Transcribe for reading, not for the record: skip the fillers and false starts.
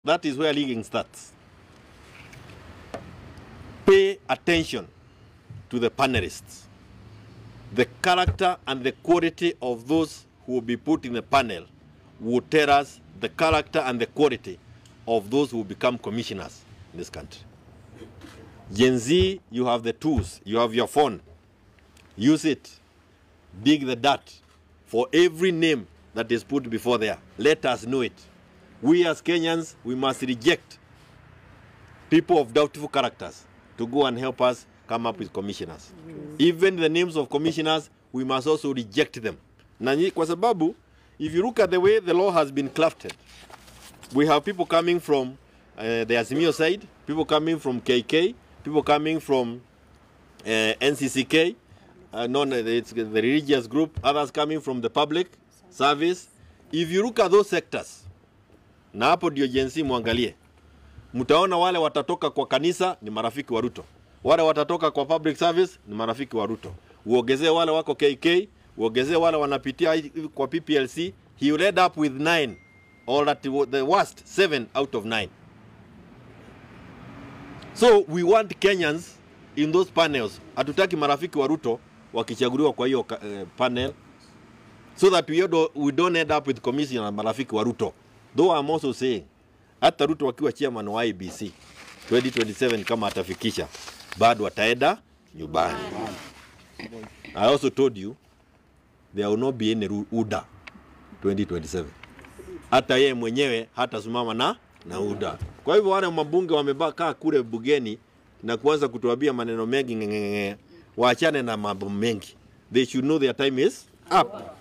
That is where leaking starts. Pay attention to the panelists. The character and the quality of those who will be put in the panel will tell us the character and the quality of those who will become commissioners in this country. Gen Z, you have the tools. You have your phone. Use it. Dig the dirt for every name that is put before there. Let us know it. We as Kenyans, we must reject people of doubtful characters to go and help us come up with commissioners. Even the names of commissioners, we must also reject them. Kwa sababu, if you look at the way the law has been crafted, we have people coming from the Azimio side, people coming from KK, people coming from NCCK, it's the religious group, others coming from the public service. If you look at those sectors, na hapo ndio Gen Z muangalie, mtaona wale watatoka kwa kanisa ni marafiki wa Ruto, wale watatoka kwa public service ni marafiki wa Ruto, uongezee wale wako KK, uongezee wale wanapitia kwa PPLC. He will end up with 9, or at the worst 7 out of 9. So we want Kenyans in those panels. Hatutaki marafiki wa Ruto wakichaguliwa kwa hiyo panel, so that we don't end up with commission na marafiki wa Ruto. Though I'm also saying, hata Ruto wakiwa chairman wa IEBC 2027 kama atafikisha, bado ataenda nyumbani. I also told you there will not be any UDA 2027. Hata yeye mwenyewe hata simama na UDA. Kwa hivyo wale mabunge wamebaka kule bugeni na kuanza kutuambia maneno mengi, waachane na mambo mengi. They should know their time is up.